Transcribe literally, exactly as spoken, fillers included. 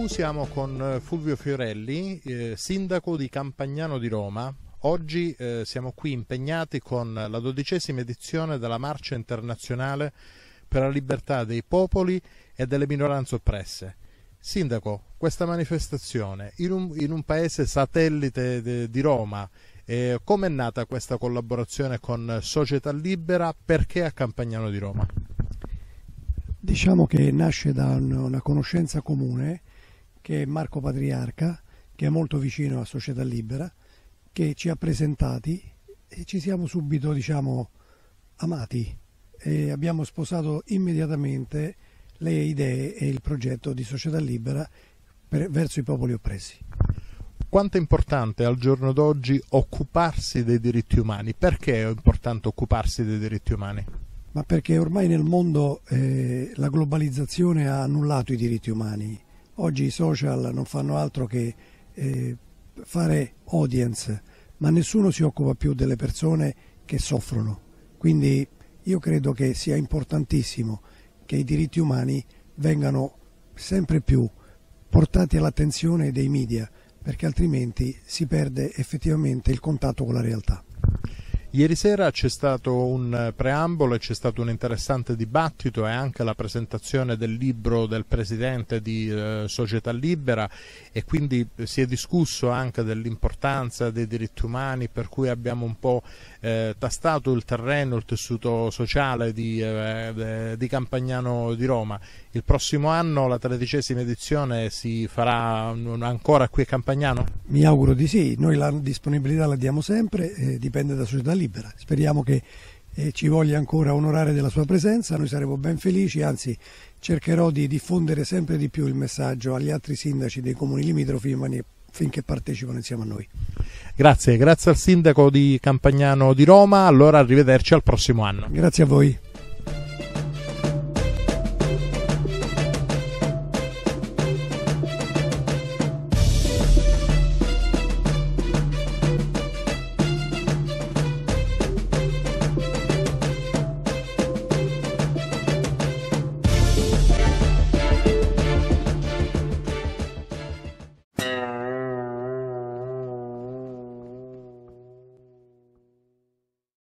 siamo con Fulvio Fiorelli, eh, sindaco di Campagnano di Roma. Oggi eh, siamo qui impegnati con la dodicesima edizione della Marcia Internazionale per la Libertà dei Popoli e delle Minoranze Oppresse. Sindaco, questa manifestazione in un, in un paese satellite de, di Roma, eh, come è nata questa collaborazione con Società Libera? Perché a Campagnano di Roma? Diciamo che nasce da una conoscenza comune, che è Marco Patriarca, che è molto vicino a Società Libera, che ci ha presentati e ci siamo subito, diciamo, amati e abbiamo sposato immediatamente le idee e il progetto di Società Libera per, verso i popoli oppressi. Quanto è importante al giorno d'oggi occuparsi dei diritti umani? Perché è importante occuparsi dei diritti umani? Ma perché ormai nel mondo eh, la globalizzazione ha annullato i diritti umani. Oggi i social non fanno altro che eh, fare audience, ma nessuno si occupa più delle persone che soffrono. Quindi io credo che sia importantissimo che i diritti umani vengano sempre più portati all'attenzione dei media, perché altrimenti si perde effettivamente il contatto con la realtà. Ieri sera c'è stato un preambolo e c'è stato un interessante dibattito e anche la presentazione del libro del presidente di eh, Società Libera, e quindi si è discusso anche dell'importanza dei diritti umani, per cui abbiamo un po' eh, tastato il terreno, il tessuto sociale di, eh, di Campagnano di Roma. Il prossimo anno la tredicesima edizione si farà ancora qui a Campagnano? Mi auguro di sì, noi la disponibilità la diamo sempre, eh, dipende da Società Libera. Speriamo che eh, ci voglia ancora onorare della sua presenza, noi saremo ben felici, anzi cercherò di diffondere sempre di più il messaggio agli altri sindaci dei comuni limitrofi finché partecipano insieme a noi. Grazie, grazie al sindaco di Campagnano di Roma, allora arrivederci al prossimo anno. Grazie a voi.